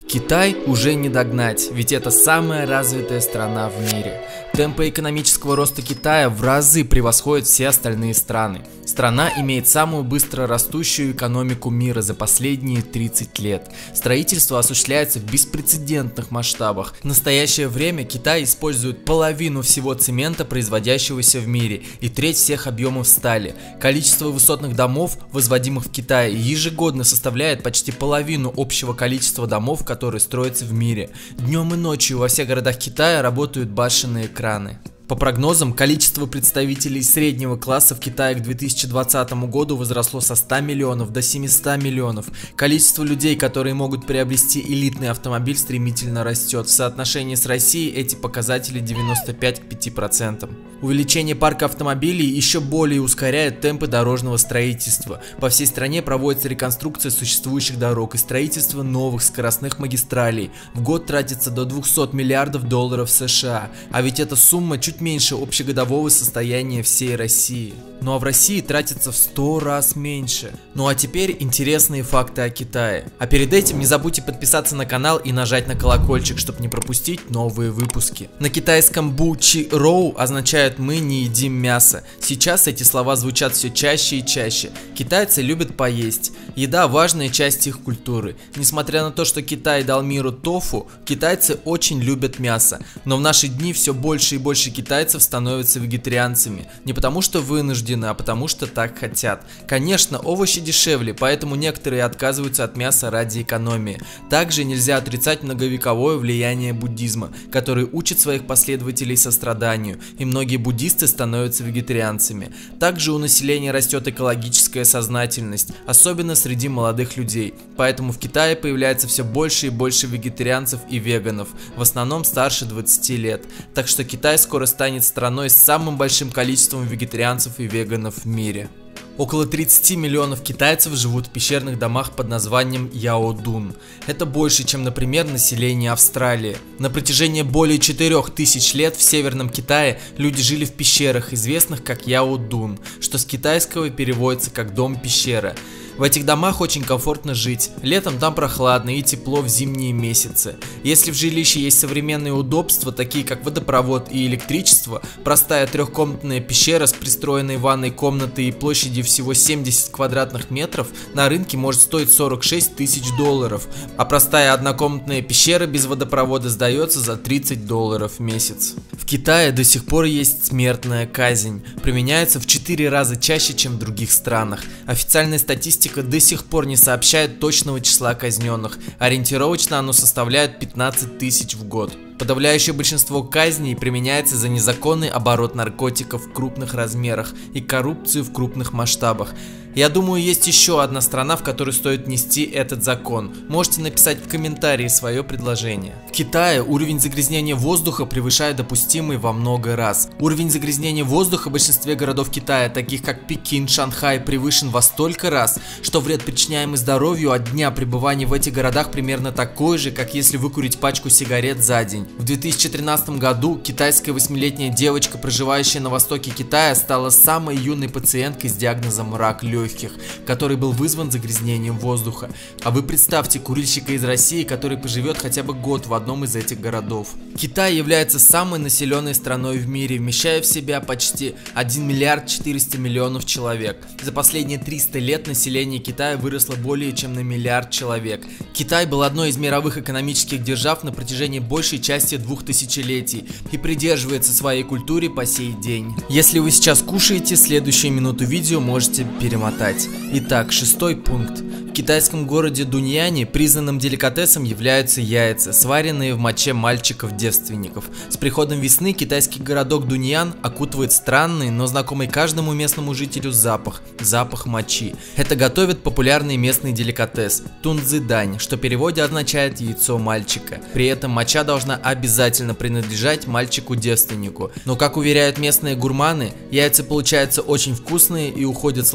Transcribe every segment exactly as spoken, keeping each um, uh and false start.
Китай уже не догнать, ведь это самая развитая страна в мире. Темпы экономического роста Китая в разы превосходят все остальные страны. Страна имеет самую быстро растущую экономику мира за последние тридцать лет. Строительство осуществляется в беспрецедентных масштабах. В настоящее время Китай использует половину всего цемента, производящегося в мире, и треть всех объемов стали. Количество высотных домов, возводимых в Китае, ежегодно составляет почти половину общего количества домов, которые строятся в мире. Днем и ночью во всех городах Китая работают башенные экраны. По прогнозам, количество представителей среднего класса в Китае к две тысячи двадцатому году возросло со ста миллионов до семисот миллионов. Количество людей, которые могут приобрести элитный автомобиль, стремительно растет. В соотношении с Россией эти показатели девяносто пять к пяти процентам. Увеличение парка автомобилей еще более ускоряет темпы дорожного строительства. По всей стране проводится реконструкция существующих дорог и строительство новых скоростных магистралей. В год тратится до двухсот миллиардов долларов США, а ведь эта сумма чуть меньше общегодового состояния всей России. Ну а в России тратится в сто раз меньше. Ну а теперь интересные факты о Китае. А перед этим не забудьте подписаться на канал и нажать на колокольчик, чтобы не пропустить новые выпуски. На китайском бу чи роу означает «мы не едим мясо». Сейчас эти слова звучат все чаще и чаще. Китайцы любят поесть. Еда – важная часть их культуры. Несмотря на то, что Китай дал миру тофу, китайцы очень любят мясо. Но в наши дни все больше и больше китайцев становятся вегетарианцами. Не потому что вынуждены, а потому что так хотят. Конечно, овощи дешевле, поэтому некоторые отказываются от мяса ради экономии. Также нельзя отрицать многовековое влияние буддизма, который учит своих последователей состраданию, и многие буддисты становятся вегетарианцами. Также у населения растет экологическая сознательность, особенно среди молодых людей. Поэтому в Китае появляется все больше и больше вегетарианцев и веганов, в основном старше двадцати лет. Так что Китай скоро станет страной с самым большим количеством вегетарианцев и веганов в мире. Около тридцати миллионов китайцев живут в пещерных домах под названием Яодун. Это больше, чем, например, население Австралии. На протяжении более четырёх тысяч лет в Северном Китае люди жили в пещерах, известных как Яодун, что с китайского переводится как «дом-пещера». В этих домах очень комфортно жить, летом там прохладно и тепло в зимние месяцы. Если в жилище есть современные удобства, такие как водопровод и электричество, простая трехкомнатная пещера с пристроенной ванной комнатой и площадью всего семьдесят квадратных метров на рынке может стоить сорок шесть тысяч долларов, а простая однокомнатная пещера без водопровода сдается за тридцать долларов в месяц. В Китае до сих пор есть смертная казнь, применяется в четыре раза чаще, чем в других странах. Официальная статистика до сих пор не сообщает точного числа казненных, ориентировочно оно составляет пятнадцать тысяч в год. Подавляющее большинство казней применяется за незаконный оборот наркотиков в крупных размерах и коррупцию в крупных масштабах. Я думаю, есть еще одна страна, в которой стоит внести этот закон. Можете написать в комментарии свое предложение. В Китае уровень загрязнения воздуха превышает допустимый во много раз. Уровень загрязнения воздуха в большинстве городов Китая, таких как Пекин, Шанхай, превышен во столько раз, что вред, причиняемый здоровью от дня пребывания в этих городах, примерно такой же, как если выкурить пачку сигарет за день. В две тысячи тринадцатом году китайская восьмилетняя девочка, проживающая на востоке Китая, стала самой юной пациенткой с диагнозом рак легких, который был вызван загрязнением воздуха. А вы представьте курильщика из России, который поживет хотя бы год в одном из этих городов. Китай является самой населенной страной в мире, вмещая в себя почти один миллиард четыреста миллионов человек. За последние триста лет население Китая выросло более чем на миллиард человек. Китай был одной из мировых экономических держав на протяжении большей части двух тысячелетий и придерживается своей культуре по сей день. Если вы сейчас кушаете, следующую минуту видео можете перемотать. Итак, шестой пункт. В китайском городе Дуньяне признанным деликатесом являются яйца, сваренные в моче мальчиков-девственников. С приходом весны китайский городок Дуньян окутывает странный, но знакомый каждому местному жителю запах – запах мочи. Это готовит популярный местный деликатес – тунцзидань, что в переводе означает яйцо мальчика. При этом моча должна обязательно принадлежать мальчику-девственнику. Но, как уверяют местные гурманы, яйца получаются очень вкусные и уходят сладков как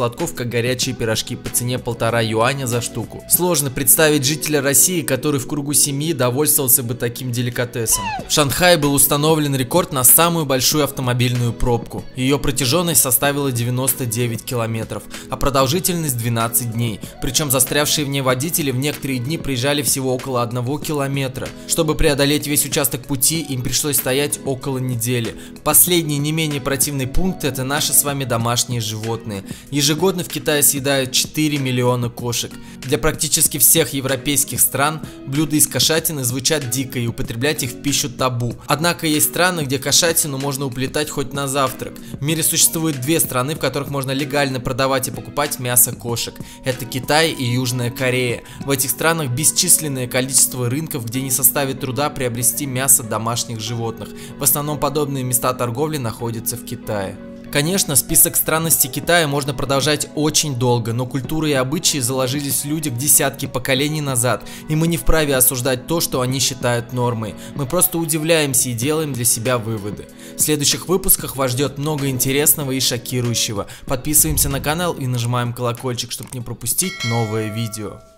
горячие пирожки по цене полтора юаня за штуку. Сложно представить жителя России, который в кругу семьи довольствовался бы таким деликатесом. В Шанхае был установлен рекорд на самую большую автомобильную пробку. Ее протяженность составила девяносто девять километров, а продолжительность двенадцать дней. Причем застрявшие в ней водители в некоторые дни проезжали всего около одного километра. Чтобы преодолеть весь участок пути, им пришлось стоять около недели. Последний не менее противный пункт — это наши с вами домашние животные. Ежегодно в Китае съедают четыре миллиона кошек. Для практически всех европейских стран блюда из кошатины звучат дико и употреблять их в пищу табу. Однако есть страны, где кошатину можно уплетать хоть на завтрак. В мире существует две страны, в которых можно легально продавать и покупать мясо кошек. Это Китай и Южная Корея. В этих странах бесчисленное количество рынков, где не составит труда приобрести мясо домашних животных. В основном подобные места торговли находятся в Китае. Конечно, список странностей Китая можно продолжать очень долго, но культура и обычаи заложились в людях десятки поколений назад, и мы не вправе осуждать то, что они считают нормой. Мы просто удивляемся и делаем для себя выводы. В следующих выпусках вас ждет много интересного и шокирующего. Подписываемся на канал и нажимаем колокольчик, чтобы не пропустить новое видео.